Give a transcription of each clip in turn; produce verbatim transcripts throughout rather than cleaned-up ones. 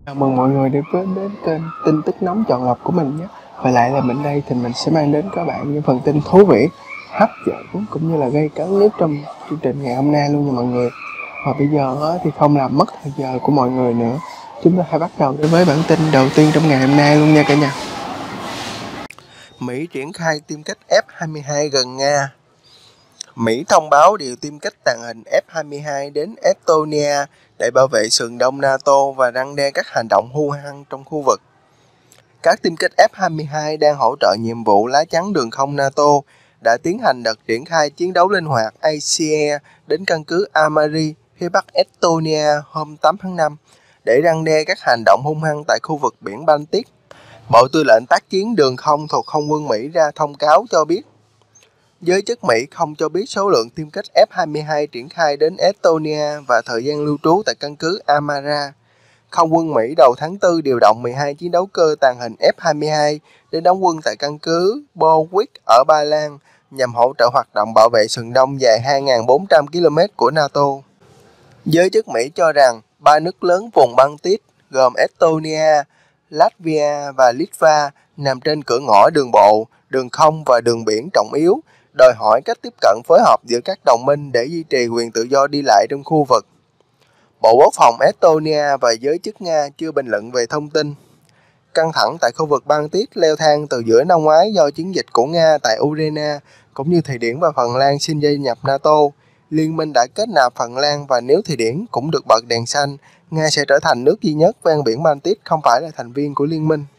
Chào mừng mọi người đến với đến kênh tin tức nóng chọn lọc của mình nhé. Và lại là mình đây thì mình sẽ mang đến các bạn những phần tin thú vị, hấp dẫn cũng như là gây cấn nhất trong chương trình ngày hôm nay luôn nha mọi người. Và bây giờ thì không làm mất thời giờ của mọi người nữa, chúng ta hãy bắt đầu đến với bản tin đầu tiên trong ngày hôm nay luôn nha cả nhà. Mỹ triển khai tiêm kích F hai mươi hai gần Nga. Mỹ thông báo điều tiêm kích tàng hình F hai mươi hai đến Estonia để bảo vệ sườn đông NATO và răn đe các hành động hung hăng trong khu vực. Các tiêm kích F hai mươi hai đang hỗ trợ nhiệm vụ lá chắn đường không NATO đã tiến hành đợt triển khai chiến đấu linh hoạt A C E đến căn cứ Amari phía bắc Estonia hôm tám tháng năm để răn đe các hành động hung hăng tại khu vực biển Baltic. Bộ Tư lệnh tác chiến đường không thuộc Không quân Mỹ ra thông cáo cho biết giới chức Mỹ không cho biết số lượng tiêm kích F hai mươi hai triển khai đến Estonia và thời gian lưu trú tại căn cứ Amara. Không quân Mỹ đầu tháng tư điều động mười hai chiến đấu cơ tàng hình F hai mươi hai đến đóng quân tại căn cứ Borwick ở Ba Lan nhằm hỗ trợ hoạt động bảo vệ sườn đông dài hai nghìn bốn trăm ki lô mét của NATO. Giới chức Mỹ cho rằng ba nước lớn vùng Baltic gồm Estonia, Latvia và Litva nằm trên cửa ngõ đường bộ, đường không và đường biển trọng yếu, đòi hỏi cách tiếp cận phối hợp giữa các đồng minh để duy trì quyền tự do đi lại trong khu vực. Bộ Quốc phòng Estonia và giới chức Nga chưa bình luận về thông tin. Căng thẳng tại khu vực Baltic leo thang từ giữa năm ngoái do chiến dịch của Nga tại Ukraine, cũng như Thụy Điển và Phần Lan xin gia nhập NATO. Liên minh đã kết nạp Phần Lan và nếu Thụy Điển cũng được bật đèn xanh, Nga sẽ trở thành nước duy nhất ven biển Baltic không phải là thành viên của liên minh.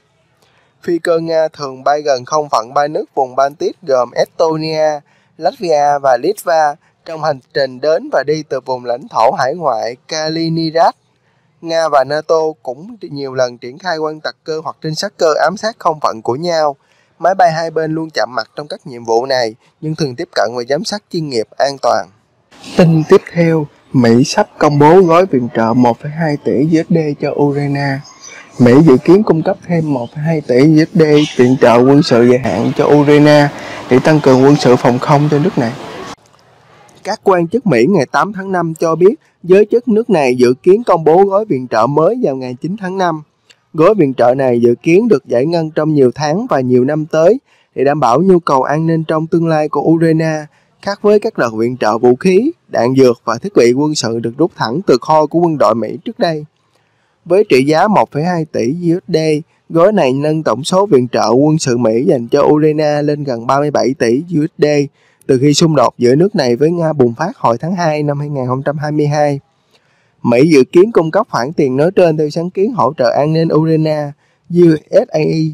Phi cơ Nga thường bay gần không phận ba nước vùng Baltic gồm Estonia, Latvia và Litva trong hành trình đến và đi từ vùng lãnh thổ hải ngoại Kaliningrad. Nga và NATO cũng nhiều lần triển khai quân tặc cơ hoặc trinh sát cơ ám sát không phận của nhau. Máy bay hai bên luôn chạm mặt trong các nhiệm vụ này, nhưng thường tiếp cận và giám sát chuyên nghiệp an toàn. Tin tiếp theo, Mỹ sắp công bố gói viện trợ một phẩy hai tỷ đô la cho Ukraine. Mỹ dự kiến cung cấp thêm một phẩy hai tỷ đô la viện trợ quân sự dài hạn cho Ukraine để tăng cường quân sự phòng không cho nước này. Các quan chức Mỹ ngày tám tháng năm cho biết giới chức nước này dự kiến công bố gói viện trợ mới vào ngày chín tháng năm. Gói viện trợ này dự kiến được giải ngân trong nhiều tháng và nhiều năm tới để đảm bảo nhu cầu an ninh trong tương lai của Ukraine, khác với các đợt viện trợ vũ khí, đạn dược và thiết bị quân sự được rút thẳng từ kho của quân đội Mỹ trước đây. Với trị giá một phẩy hai tỷ đô la, gói này nâng tổng số viện trợ quân sự Mỹ dành cho Ukraine lên gần ba mươi bảy tỷ đô la từ khi xung đột giữa nước này với Nga bùng phát hồi tháng hai năm hai nghìn không trăm hai mươi hai. Mỹ dự kiến cung cấp khoản tiền nói trên theo sáng kiến hỗ trợ an ninh Ukraine U S A I.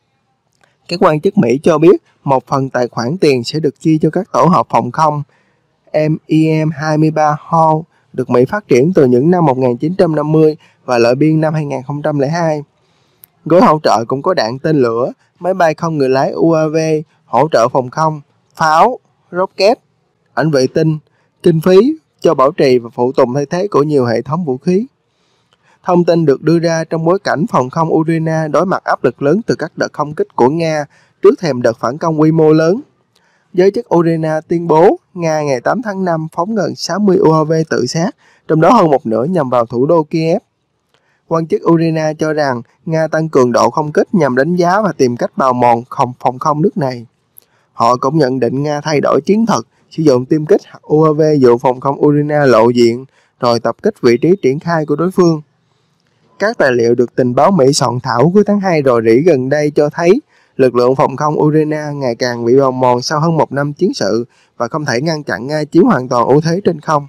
Các quan chức Mỹ cho biết một phần tài khoản tiền sẽ được chi cho các tổ hợp phòng không M E M hai mươi ba Hall được Mỹ phát triển từ những năm một nghìn chín trăm năm mươi và lợi biên năm hai nghìn không trăm lẻ hai. Gói hỗ trợ cũng có đạn tên lửa, máy bay không người lái U A V, hỗ trợ phòng không, pháo, rocket, ảnh vệ tinh, kinh phí cho bảo trì và phụ tùng thay thế của nhiều hệ thống vũ khí. Thông tin được đưa ra trong bối cảnh phòng không Ukraine đối mặt áp lực lớn từ các đợt không kích của Nga trước thềm đợt phản công quy mô lớn. Giới chức Ukraine tuyên bố Nga ngày tám tháng năm phóng gần sáu mươi U A V tự sát, trong đó hơn một nửa nhằm vào thủ đô Kiev. Quan chức Ukraine cho rằng Nga tăng cường độ không kích nhằm đánh giá và tìm cách bào mòn phòng không nước này. Họ cũng nhận định Nga thay đổi chiến thuật, sử dụng tiêm kích U A V dụ phòng không Ukraine lộ diện, rồi tập kích vị trí triển khai của đối phương. Các tài liệu được tình báo Mỹ soạn thảo cuối tháng hai rò rỉ gần đây cho thấy lực lượng phòng không Ukraine ngày càng bị bào mòn sau hơn một năm chiến sự và không thể ngăn chặn Nga chiếm hoàn toàn ưu thế trên không.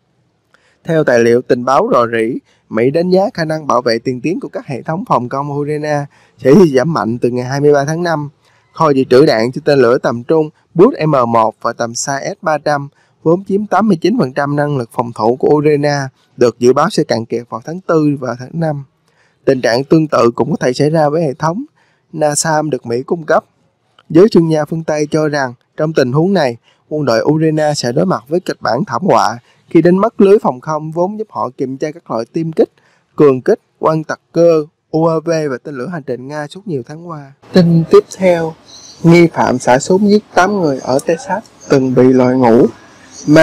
Theo tài liệu tình báo rò rỉ, Mỹ đánh giá khả năng bảo vệ tiên tiến của các hệ thống phòng không Ukraine sẽ giảm mạnh từ ngày hai mươi ba tháng năm. Kho dự trữ đạn cho tên lửa tầm trung Boost M một và tầm xa S ba trăm, vốn chiếm tám mươi chín phần trăm năng lực phòng thủ của Ukraine, được dự báo sẽ cạn kiệt vào tháng tư và tháng năm. Tình trạng tương tự cũng có thể xảy ra với hệ thống NASAM được Mỹ cung cấp. Giới chuyên gia phương Tây cho rằng trong tình huống này, quân đội Ukraine sẽ đối mặt với kịch bản thảm họa khi đánh mất lưới phòng không vốn giúp họ kiểm tra các loại tiêm kích, cường kích, quân tặc cơ, U A V và tên lửa hành trình Nga suốt nhiều tháng qua. Tin tiếp theo, nghi phạm xả súng giết tám người ở Texas từng bị loại ngũ.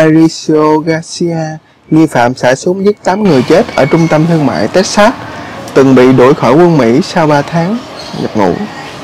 Mauricio Garcia, nghi phạm xả súng giết tám người chết ở trung tâm thương mại Texas, từng bị đuổi khỏi quân Mỹ sau ba tháng nhập ngũ.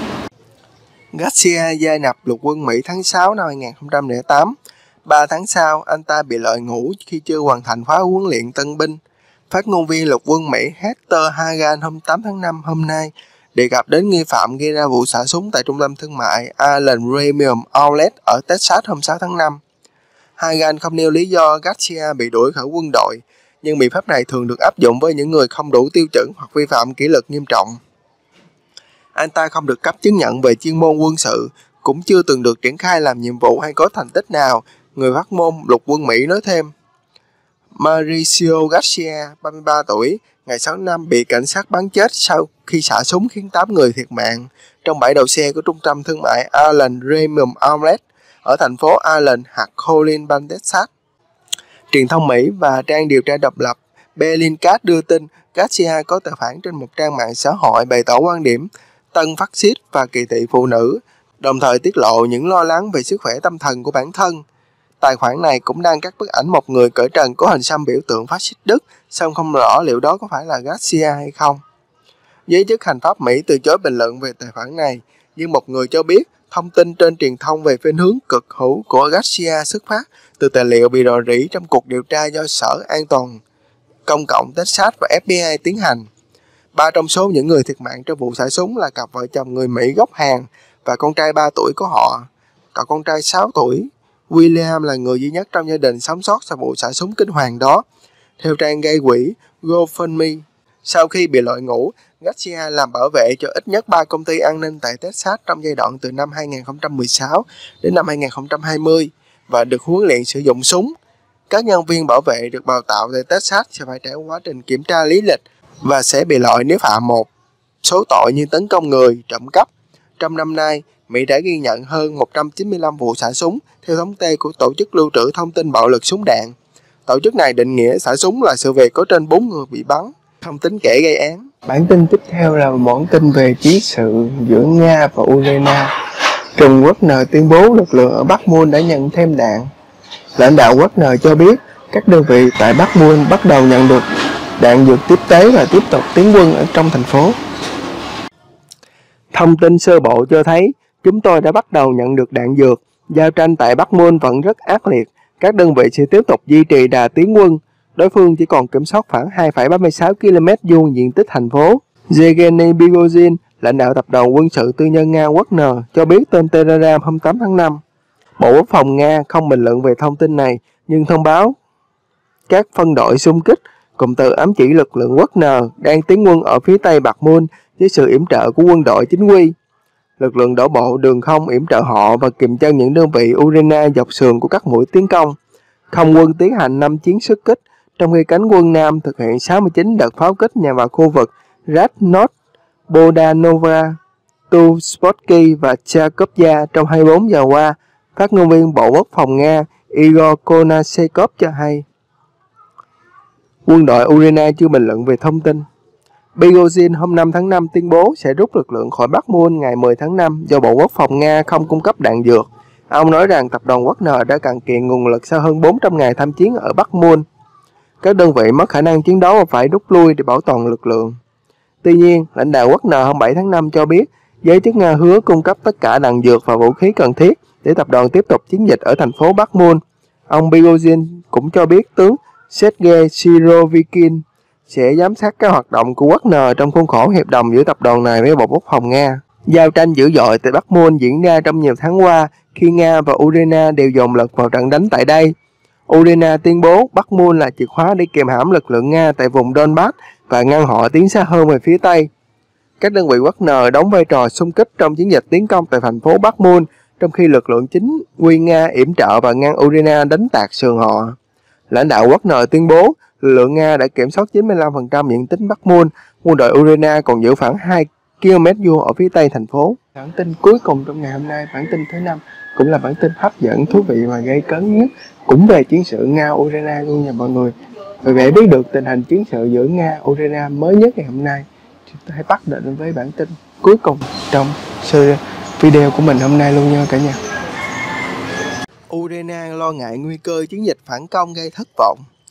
Garcia gia nhập lục quân Mỹ tháng sáu năm hai nghìn không trăm lẻ tám. Ba tháng sau, anh ta bị loại ngũ khi chưa hoàn thành khóa huấn luyện tân binh. Phát ngôn viên lục quân Mỹ Hector Hagan hôm tám tháng năm hôm nay đề cập đến nghi phạm gây ra vụ xả súng tại trung tâm thương mại Allen Premium Outlet ở Texas hôm sáu tháng năm. Hagan không nêu lý do Garcia bị đuổi khỏi quân đội, nhưng biện pháp này thường được áp dụng với những người không đủ tiêu chuẩn hoặc vi phạm kỷ luật nghiêm trọng. Anh ta không được cấp chứng nhận về chuyên môn quân sự, cũng chưa từng được triển khai làm nhiệm vụ hay có thành tích nào, người phát ngôn lục quân Mỹ nói thêm. Mauricio Garcia, ba mươi ba tuổi, ngày sáu tháng năm bị cảnh sát bắn chết sau khi xả súng khiến tám người thiệt mạng trong bãi đậu xe của trung tâm thương mại Allen Premium Outlet ở thành phố Allen, hạt Collin, bang Texas. Truyền thông Mỹ và trang điều tra độc lập Bellingcat đưa tin Garcia có tài khoản trên một trang mạng xã hội bày tỏ quan điểm tân phát xít và kỳ thị phụ nữ, đồng thời tiết lộ những lo lắng về sức khỏe tâm thần của bản thân. Tài khoản này cũng đăng các bức ảnh một người cởi trần có hình xăm biểu tượng phát xít Đức, song không rõ liệu đó có phải là Garcia hay không. Giới chức hành pháp Mỹ từ chối bình luận về tài khoản này, nhưng một người cho biết thông tin trên truyền thông về khuynh hướng cực hữu của Garcia xuất phát từ tài liệu bị rò rỉ trong cuộc điều tra do Sở An toàn Công cộng Texas và ép bê i tiến hành. Ba trong số những người thiệt mạng trong vụ xả súng là cặp vợ chồng người Mỹ gốc Hàn và con trai ba tuổi của họ. Cậu con trai sáu tuổi, William, là người duy nhất trong gia đình sống sót sau vụ xả súng kinh hoàng đó. Theo trang gây quỹ GoFundMe, sau khi bị loại ngũ, Garcia làm bảo vệ cho ít nhất ba công ty an ninh tại Texas trong giai đoạn từ năm hai nghìn không trăm mười sáu đến năm hai nghìn không trăm hai mươi và được huấn luyện sử dụng súng. Các nhân viên bảo vệ được đào tạo tại Texas sẽ phải trải qua quá trình kiểm tra lý lịch và sẽ bị loại nếu phạm một số tội như tấn công người, trộm cắp. Trong năm nay, Mỹ đã ghi nhận hơn một trăm chín mươi lăm vụ xả súng theo thống kê của Tổ chức Lưu trữ Thông tin Bạo lực Súng đạn. Tổ chức này định nghĩa xả súng là sự việc có trên bốn người bị bắn, không tính kẻ gây án. Bản tin tiếp theo là một bản tin về chiến sự giữa Nga và Ukraine. Trùm Wagner tuyên bố lực lượng ở Bắc Mun đã nhận thêm đạn. Lãnh đạo Wagner cho biết các đơn vị tại Bắc Mun bắt đầu nhận được đạn dược tiếp tế và tiếp tục tiến quân ở trong thành phố. Thông tin sơ bộ cho thấy chúng tôi đã bắt đầu nhận được đạn dược. Giao tranh tại Bắc Mun vẫn rất ác liệt. Các đơn vị sẽ tiếp tục duy trì đà tiến quân. Đối phương chỉ còn kiểm soát khoảng hai phẩy ba mươi sáu ki lô mét vuông diện tích thành phố. Yevgeny Prigozhin, lãnh đạo tập đoàn quân sự tư nhân Nga Wagner, cho biết tên Telegram hôm tám tháng năm. Bộ Quốc phòng Nga không bình luận về thông tin này, nhưng thông báo các phân đội xung kích cụm từ ám chỉ lực lượng Wagner đang tiến quân ở phía tây Bắc Mun với sự yểm trợ của quân đội chính quy. Lực lượng đổ bộ đường không yểm trợ họ và kìm chân những đơn vị Ukraine dọc sườn của các mũi tiến công. Không quân tiến hành năm chiến xuất kích, trong khi cánh quân Nam thực hiện sáu mươi chín đợt pháo kích nhằm vào khu vực Radnot, Bodanova, Tuspolsky và Charkovia trong hai mươi bốn giờ qua, phát ngôn viên Bộ Quốc phòng Nga Igor Konashenkov cho hay. Quân đội Ukraine chưa bình luận về thông tin. Prigozhin hôm năm tháng năm tuyên bố sẽ rút lực lượng khỏi Bắc Mun ngày mười tháng năm do Bộ Quốc phòng Nga không cung cấp đạn dược. Ông nói rằng tập đoàn Wagner đã cạn kiệt nguồn lực sau hơn bốn trăm ngày tham chiến ở Bắc Mun. Các đơn vị mất khả năng chiến đấu và phải rút lui để bảo toàn lực lượng. Tuy nhiên, lãnh đạo Wagner hôm bảy tháng năm cho biết giới chức Nga hứa cung cấp tất cả đạn dược và vũ khí cần thiết để tập đoàn tiếp tục chiến dịch ở thành phố Bắc Mun. Ông Prigozhin cũng cho biết tướng Sergei Sirovikin sẽ giám sát các hoạt động của Wagner trong khuôn khổ hiệp đồng giữa tập đoàn này với Bộ Quốc phòng Nga. Giao tranh dữ dội tại Bắc Mun diễn ra trong nhiều tháng qua khi Nga và Ukraine đều dồn lực vào trận đánh tại đây. Ukraine tuyên bố Bắc Mun là chìa khóa để kiềm hãm lực lượng Nga tại vùng Donbass và ngăn họ tiến xa hơn về phía Tây. Các đơn vị Wagner đóng vai trò xung kích trong chiến dịch tiến công tại thành phố Bắc Mun, trong khi lực lượng chính quy Nga yểm trợ và ngăn Ukraine đánh tạc sườn họ. Lãnh đạo Wagner tuyên bố lực lượng Nga đã kiểm soát chín mươi lăm phần trăm diện tích Bắc Mun, quân đội Ukraine còn giữ khoảng hai ki lô mét vuông ở phía tây thành phố. Bản tin cuối cùng trong ngày hôm nay, bản tin thứ năm, cũng là bản tin hấp dẫn, thú vị và gây cấn nhất, cũng về chiến sự Nga-Ukraine luôn nha mọi người. Vì để biết được tình hình chiến sự giữa Nga-Ukraine mới nhất ngày hôm nay, chúng ta hãy bắt đầu với bản tin cuối cùng trong video của mình hôm nay luôn nha cả nhà. Ukraine lo ngại nguy cơ chiến dịch phản công gây thất vọng.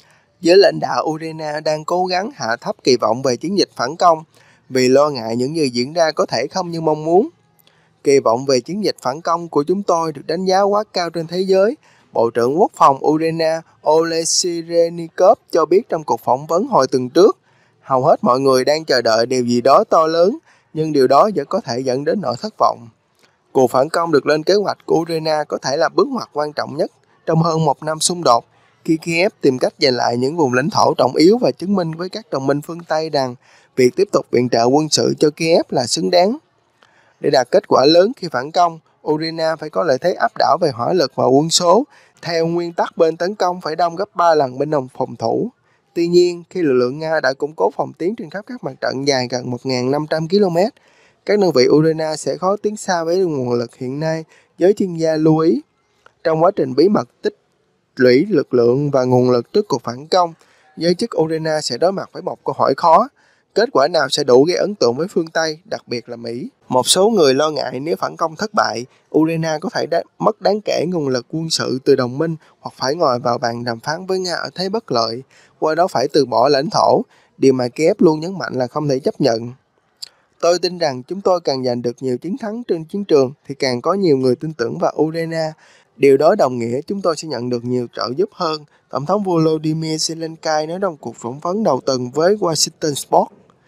Giới lãnh đạo Ukraine đang cố gắng hạ thấp kỳ vọng về chiến dịch phản công vì lo ngại những gì diễn ra có thể không như mong muốn. Kỳ vọng về chiến dịch phản công của chúng tôi được đánh giá quá cao trên thế giới, Bộ trưởng Quốc phòng Ukraine Oleksiy Reznikov cho biết trong cuộc phỏng vấn hồi tuần trước. Hầu hết mọi người đang chờ đợi điều gì đó to lớn, nhưng điều đó vẫn có thể dẫn đến nỗi thất vọng. Cuộc phản công được lên kế hoạch của Ukraine có thể là bước ngoặt quan trọng nhất trong hơn một năm xung đột, khi Kiev tìm cách giành lại những vùng lãnh thổ trọng yếu và chứng minh với các đồng minh phương Tây rằng việc tiếp tục viện trợ quân sự cho Kiev là xứng đáng. Để đạt kết quả lớn khi phản công, Ukraine phải có lợi thế áp đảo về hỏa lực và quân số. Theo nguyên tắc bên tấn công phải đông gấp ba lần bên đồng phòng thủ. Tuy nhiên, khi lực lượng Nga đã củng cố phòng tuyến trên khắp các mặt trận dài gần một nghìn năm trăm ki lô mét, các đơn vị Ukraine sẽ khó tiến xa với nguồn lực hiện nay, giới chuyên gia lưu ý. Trong quá trình bí mật tích lũy lực lượng và nguồn lực trước cuộc phản công, giới chức Ukraine sẽ đối mặt với một câu hỏi khó. Kết quả nào sẽ đủ gây ấn tượng với phương Tây, đặc biệt là Mỹ? Một số người lo ngại nếu phản công thất bại, Ukraine có thể đá- mất đáng kể nguồn lực quân sự từ đồng minh hoặc phải ngồi vào bàn đàm phán với Nga ở thế bất lợi, qua đó phải từ bỏ lãnh thổ, điều mà Kiev luôn nhấn mạnh là không thể chấp nhận. Tôi tin rằng chúng tôi càng giành được nhiều chiến thắng trên chiến trường thì càng có nhiều người tin tưởng vào Ukraine. Điều đó đồng nghĩa chúng tôi sẽ nhận được nhiều trợ giúp hơn, Tổng thống Volodymyr Zelensky nói trong cuộc phỏng vấn đầu tuần với Washington Post.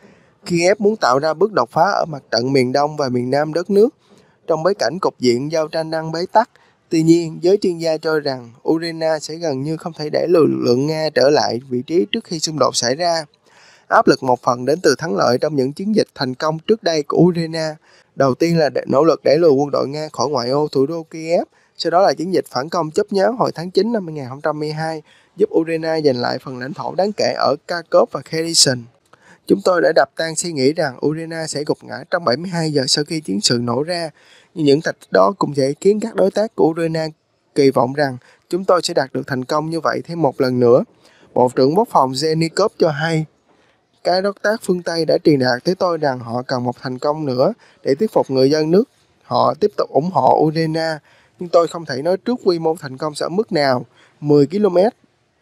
Kiev muốn tạo ra bước đột phá ở mặt trận miền Đông và miền Nam đất nước, trong bối cảnh cục diện giao tranh đang bế tắc. Tuy nhiên, giới chuyên gia cho rằng Ukraine sẽ gần như không thể để lực lượng Nga trở lại vị trí trước khi xung đột xảy ra. Áp lực một phần đến từ thắng lợi trong những chiến dịch thành công trước đây của Ukraine. Đầu tiên là nỗ lực đẩy lùi quân đội Nga khỏi ngoại ô thủ đô Kiev, sau đó là chiến dịch phản công chớp nhoáng hồi tháng chín năm hai nghìn không trăm hai mươi hai, giúp Ukraine giành lại phần lãnh thổ đáng kể ở Kharkov và Kherson. Chúng tôi đã đập tan suy nghĩ rằng Ukraine sẽ gục ngã trong bảy mươi hai giờ sau khi chiến sự nổ ra, nhưng những thành tích đó cũng sẽ khiến các đối tác của Ukraine kỳ vọng rằng chúng tôi sẽ đạt được thành công như vậy thêm một lần nữa. Bộ trưởng Quốc phòng Reznikov cho hay, các đối tác phương Tây đã truyền đạt tới tôi rằng họ cần một thành công nữa để thuyết phục người dân nước họ tiếp tục ủng hộ Ukraine, nhưng tôi không thể nói trước quy mô thành công sẽ ở mức nào, mười ki lô mét,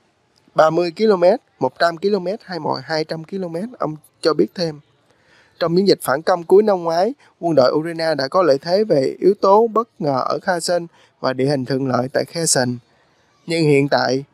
ba mươi ki lô mét, một trăm ki lô mét hay hai trăm ki lô mét, ông cho biết thêm. Trong chiến dịch phản công cuối năm ngoái, quân đội Ukraine đã có lợi thế về yếu tố bất ngờ ở Kherson và địa hình thuận lợi tại Kherson. Nhưng hiện tại,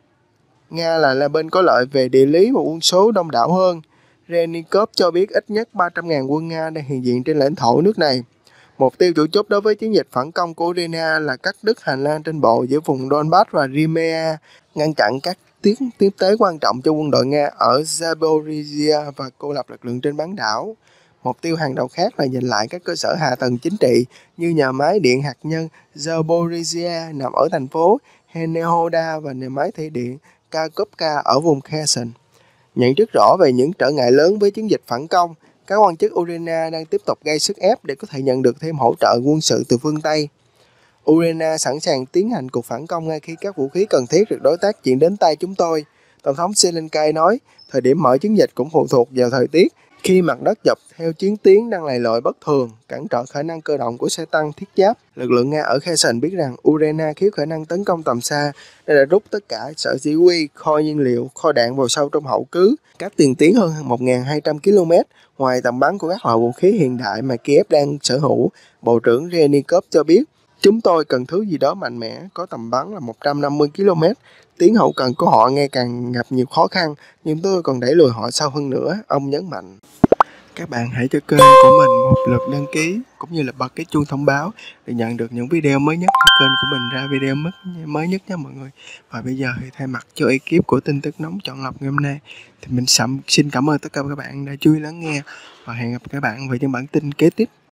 Nga là, là bên có lợi về địa lý và quân số đông đảo hơn. Reznikov cho biết ít nhất ba trăm nghìn quân Nga đang hiện diện trên lãnh thổ nước này. Mục tiêu chủ chốt đối với chiến dịch phản công của Ukraine là cắt đứt hành lang trên bộ giữa vùng Donbass và Crimea, ngăn chặn các tiến tiếp tế quan trọng cho quân đội Nga ở Zaporizhia và cô lập lực lượng trên bán đảo. Mục tiêu hàng đầu khác là giành lại các cơ sở hạ tầng chính trị như nhà máy điện hạt nhân Zaporizhia nằm ở thành phố Henehoda và nhà máy thủy điện Kakhovka ở vùng Kherson. Nhận thức rõ về những trở ngại lớn với chiến dịch phản công, các quan chức Ukraine đang tiếp tục gây sức ép để có thể nhận được thêm hỗ trợ quân sự từ phương Tây. Ukraine sẵn sàng tiến hành cuộc phản công ngay khi các vũ khí cần thiết được đối tác chuyển đến tay chúng tôi. Tổng thống Zelensky nói, thời điểm mở chiến dịch cũng phụ thuộc vào thời tiết. Khi mặt đất dọc theo chiến tuyến đang lầy lội bất thường, cản trở khả năng cơ động của xe tăng thiết giáp, lực lượng Nga ở Kherson biết rằng Ukraine thiếu khả năng tấn công tầm xa nên đã rút tất cả sở chỉ huy, kho nhiên liệu, kho đạn vào sâu trong hậu cứ, cách tiền tuyến hơn một nghìn hai trăm ki lô mét ngoài tầm bắn của các loại vũ khí hiện đại mà Kiev đang sở hữu. Bộ trưởng Reznikov cho biết, chúng tôi cần thứ gì đó mạnh mẽ, có tầm bắn là một trăm năm mươi ki lô mét. Tuyến hậu cần của họ ngày càng gặp nhiều khó khăn, nhưng tôi còn đẩy lùi họ sâu hơn nữa, ông nhấn mạnh. Các bạn hãy cho kênh của mình một lượt đăng ký cũng như là bật cái chuông thông báo để nhận được những video mới nhất khi kênh của mình ra video mới nhất nha mọi người. Và bây giờ thì thay mặt cho ekip của tin tức nóng chọn lọc ngày hôm nay thì mình xin cảm ơn tất cả các bạn đã chú ý lắng nghe và hẹn gặp các bạn vào những bản tin kế tiếp.